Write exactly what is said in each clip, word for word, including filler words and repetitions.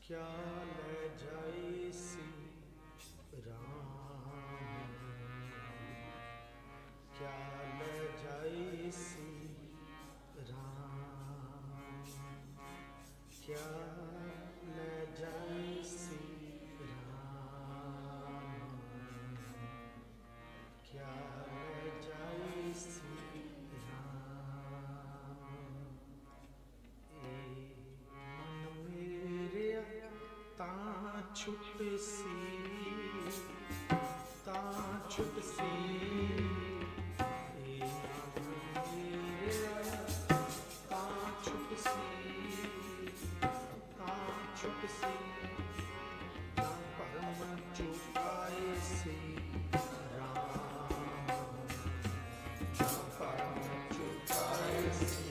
क्या ले जाए सी राम, क्या ले जाए सी राम, क्या ले जाए सी राम, क्या ले जाए सी राम। ए मन मेरे तां छुट सी, तां छुट सी, ए मन मेरे तां छुट सी, तां छुट सी, तां परम चुकाए सी राम, तां परम चुकाए सी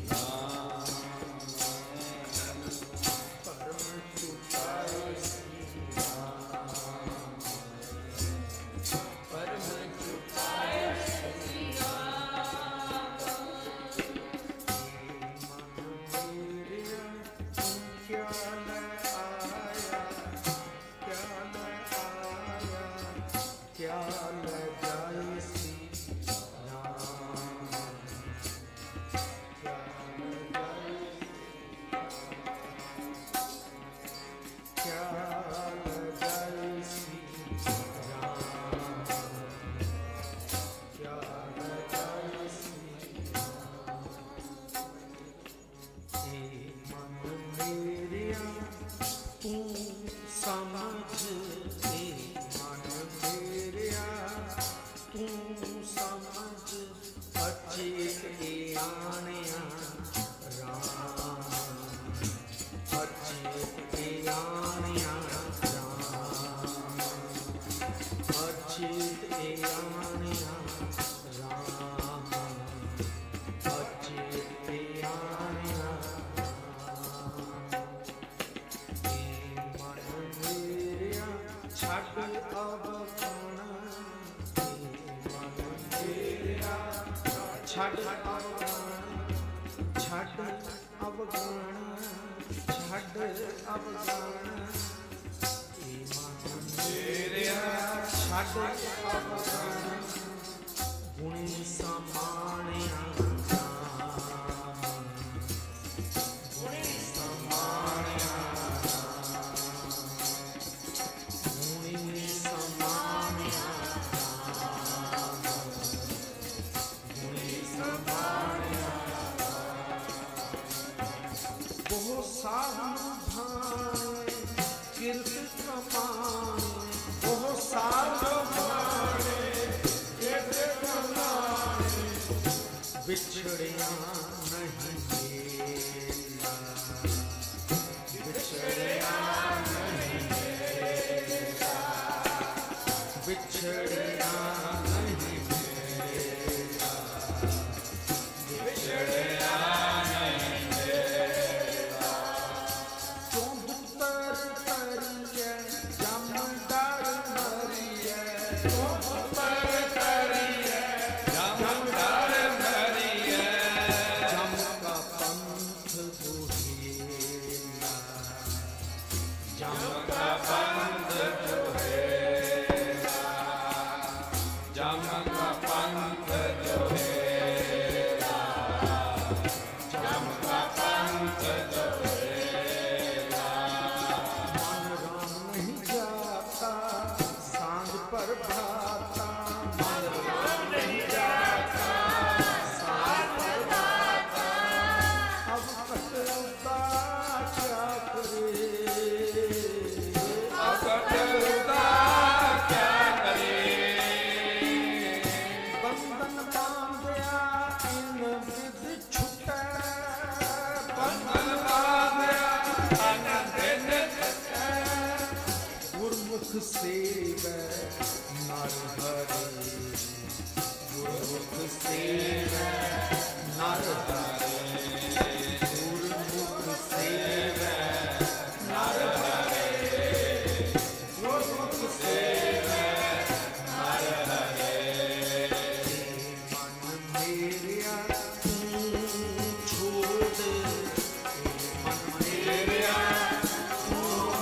छड़ अवगण, छड़ अवगण, ए मन मेरिया छड़ अवगण, गुणी समाणिया राम, गुणी समाणिया राम, गुणी समाणिया राम, गुणी समाणिया बहु साधु भाने कीर्त कमाने, बहु साधु भाने कीर्त कमाने, बिछड़िया नहीं मेला, बिछड़िया नहीं मेला, बिछड़िया नहीं मेला, बिछड़िया सेव नर हरे, गुरुमुख सेव नर हरे, गुरुमुख सेव नर हरे, गुरुमुख सेव नर हरे। मन मेरिया तू छोड़, मन मेरिया तू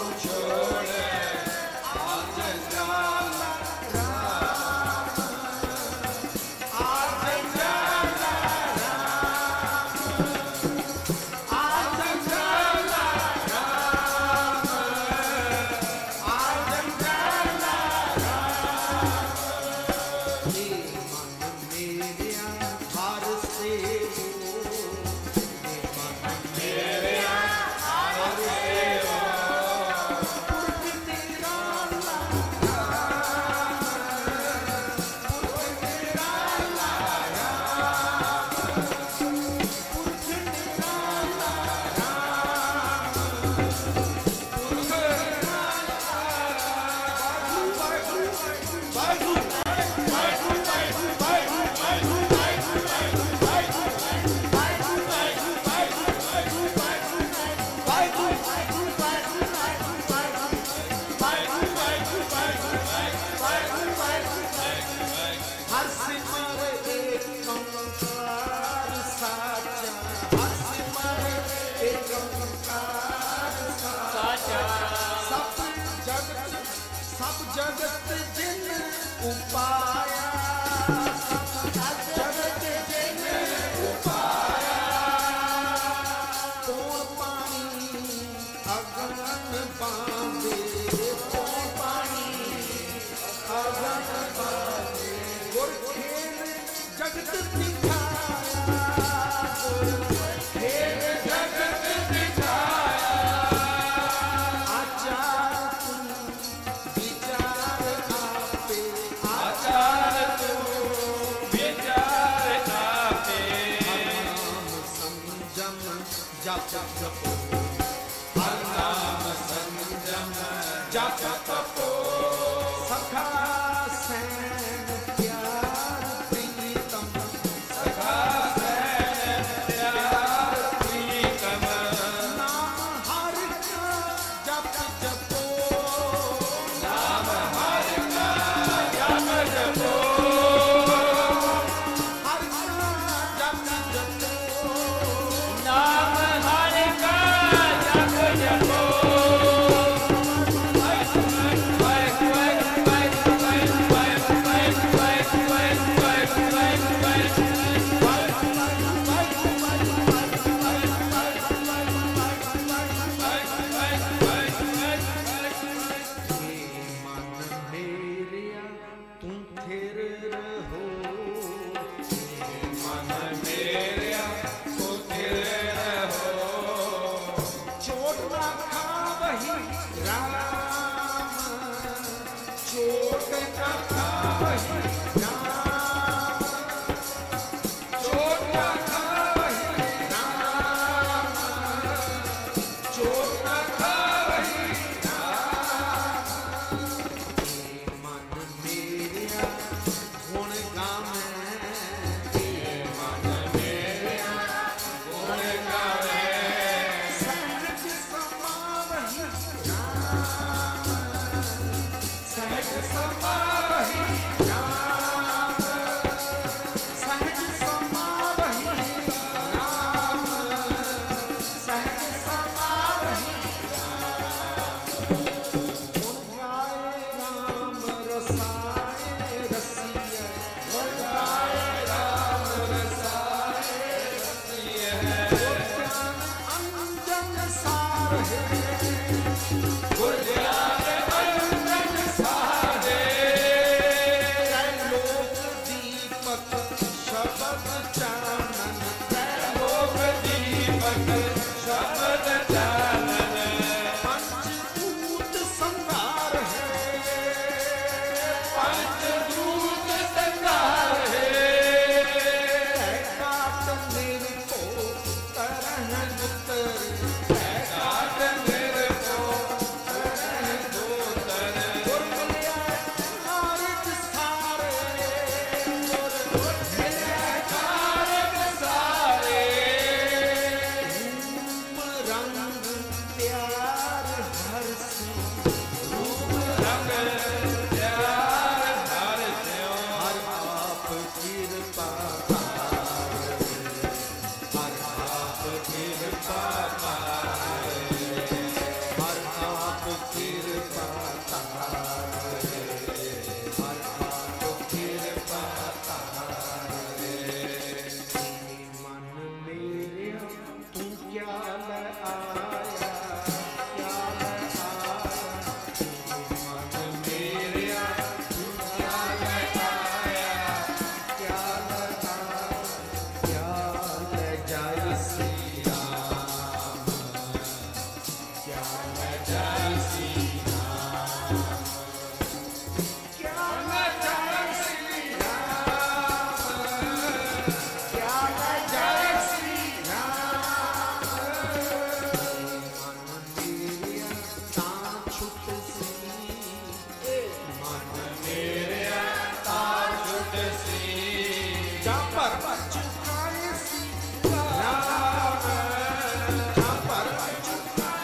Jump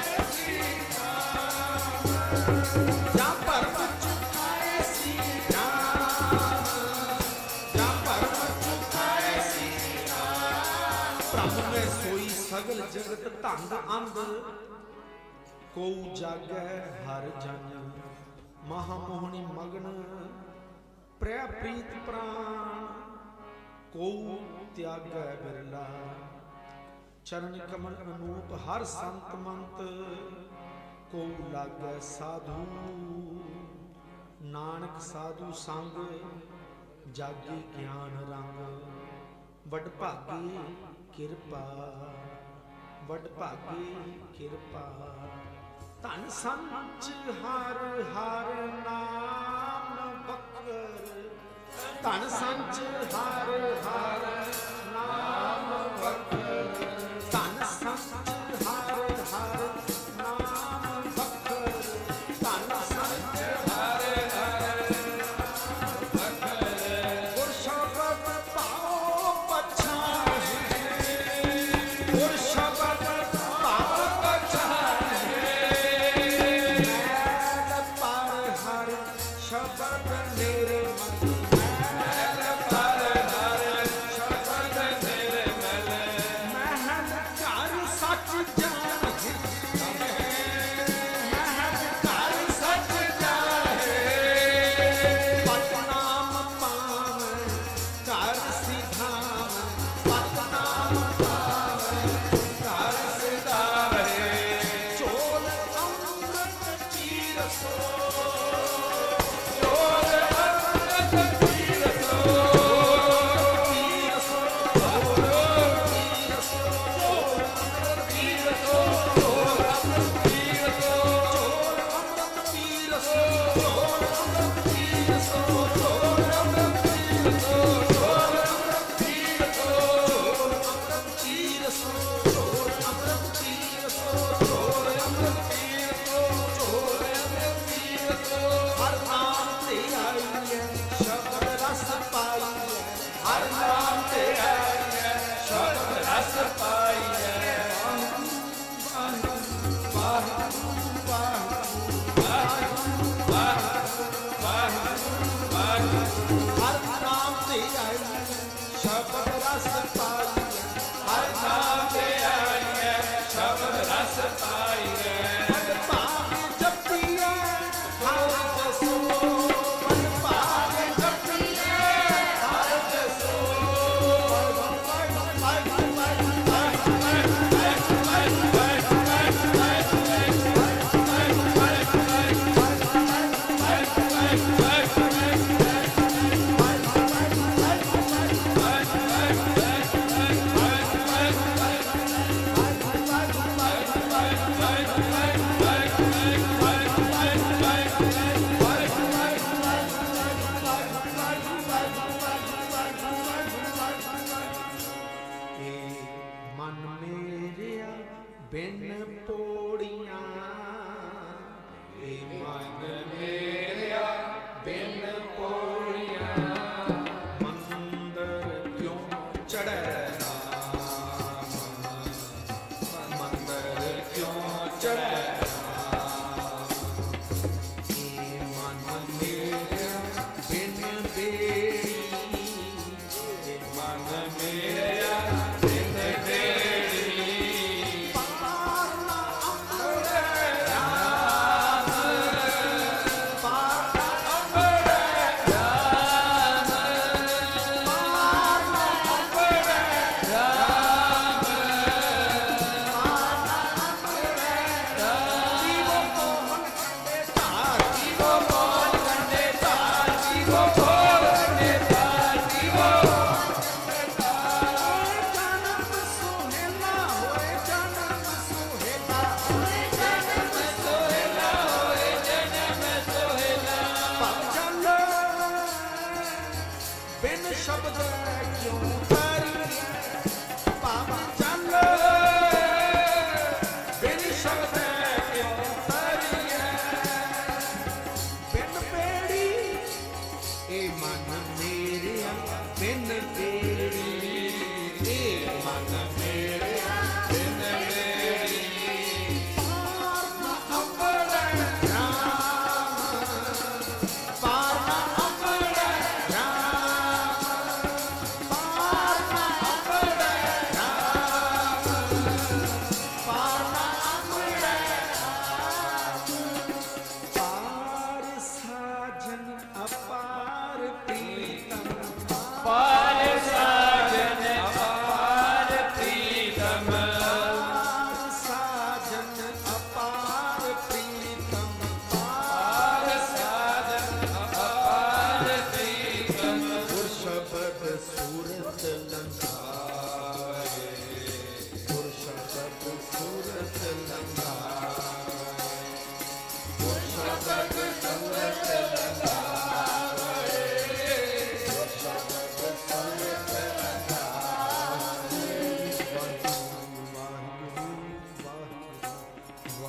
ਜਾਂ ਭਰਮ ਚੁਕਾਏ ਸੀ ਨਾਮ, ਜਾਂ ਭਰਮ ਚੁਕਾਏ ਸੀ ਨਾਮ। ਪ੍ਰਭ ਮੈਂ ਸੋਈ ਸਗਲ ਜਗਤ ਧੰਦ ਅੰਧ, ਕੋਉ ਜਾਗੈ ਹਰ ਜਨ। ਮਹਾ ਮੋਹਣੀ ਮਗਨ ਪ੍ਰਿਆ ਪ੍ਰੀਤ ਪ੍ਰਾਣ, ਕੋਉ ਤਿਆਗੈ ਬਿਰਲਾ। ਚਰਨ ਕਮਲ ਅਨੂਪ ਹਰ ਸੰਤ ਮੰਤ, ਕੋਉ ਲਾਗੈ ਸਾਧੂ। ਨਾਨਕ ਸਾਧੂ ਸੰਗ ਜਾਗੀ ਗਿਆਨ ਰੰਗ। ਵਡ ਭਾਗੀ ਕਿਰਪਾ, ਵਡ ਭਾਗੀ ਕਿਰਪਾ। ਧਨ ਸੰਚ ਹਰ ਹਰ ਨਾਮ ਬਖਰ, ਧਨ ਸੰਚ ਹਰ ਹਰ ਨਾਮ ਬਖਰ। ਧਨ ਸੰਚ ਹਰ ਹਰ ਨਾਮ ਬਖਰ, ਧਨ ਸੰਚ ਹਰ ਹਰ ਬਖਰ। ਗੁਰ ਸ਼ਬਦ ਪਾਉ ਪਛਾਣੇ, ਗੁਰ ਸ਼ਬਦ ਪਾਉ ਪਛਾਣੇ। ਮੈਲ ਪਰ ਹਰ ਸ਼ਬਦ ਮੇਰੇ ਮਨ, ਮੈਲ ਪਰ ਹਰ ਸ਼ਬਦ ਮੇਰੇ ਮਨ। ਮਹਿਲ ਘਰ ਸੱਚ ਜਾਹੇ, ਮਹਿਲ ਘਰ ਸੱਚ ਜਾਹੇ। ਪਤ ਨਾਮ ਪਾਵੈ ਘਰ ਸਿਧਾਵੈ, ਪਤ ਨਾਮ ਪਾਵੈ ਘਰ ਸਿਧਾਵੈ। ਚੋਲ ਅੰਮ੍ਰਿਤ ਚੀਰ ਸੋ, ਚੋਲ ਅੰਮ੍ਰਿਤ ਚੀਰ ਸੋ। ਚੀਰ ਸੋ, ਚੀਰ ਸੋ, ਚੋਲ ਅੰਮ੍ਰਿਤ ਚੀਰ ਸੋ। ਚੋਲ ਅੰਮ੍ਰਿਤ ਚੀਰ ਸੋ, ਚੋਲ ਅੰਮ੍ਰਿਤ ਚੀਰ ਸੋ। ਚੋਲ ਅੰਮ੍ਰਿਤ ਚੀਰ ਸੋ, ਚੋਲ ਅੰਮ੍ਰਿਤ ਚੀਰ ਸੋ। ਚੋਲ ਅੰਮ੍ਰਿਤ ਚੀਰ ਸੋ, ਚੋਲ ਅੰਮ੍ਰਿਤ ਚੀਰ ਸੋ। ਚੋਲ ਅੰਮ੍ਰਿਤ ਚੀਰ ਸੋ, ਚੋਲ ਅੰਮ੍ਰਿਤ ਚੀਰ ਸੋ। ਚੋਲ ਅੰਮ੍ਰਿਤ ਚੀਰ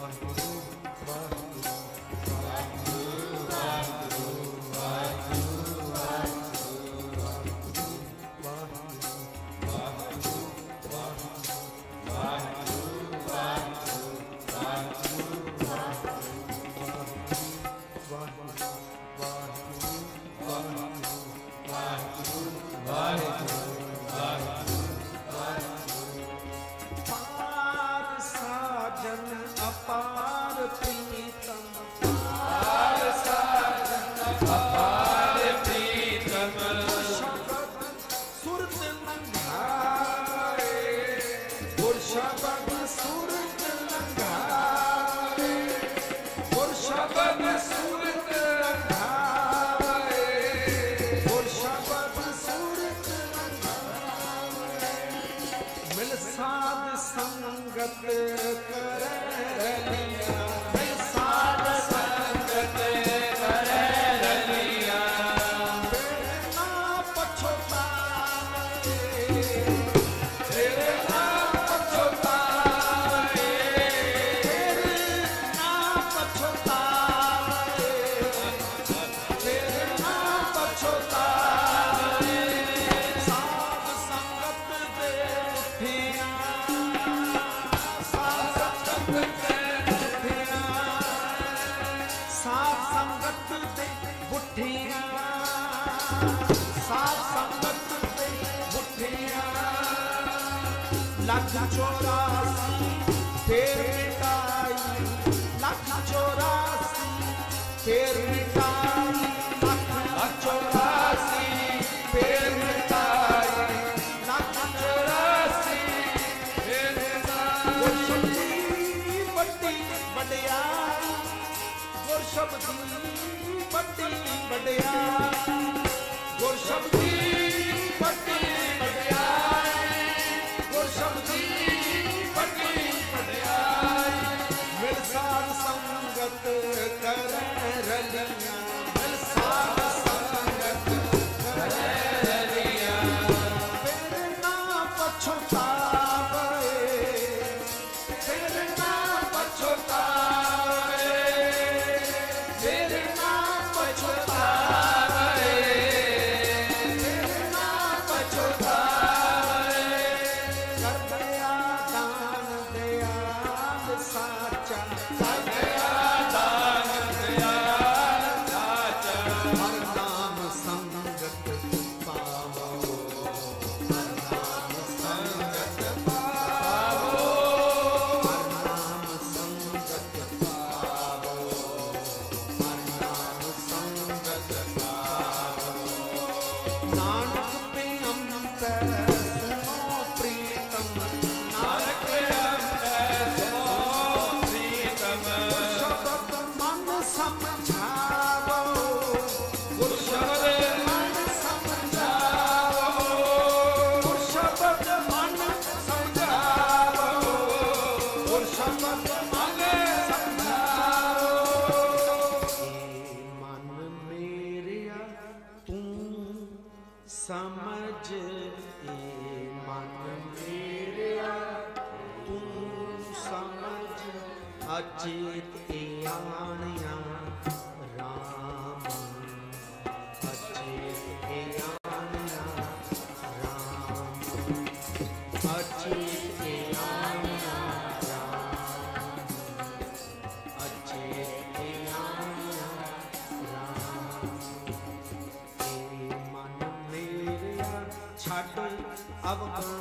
अब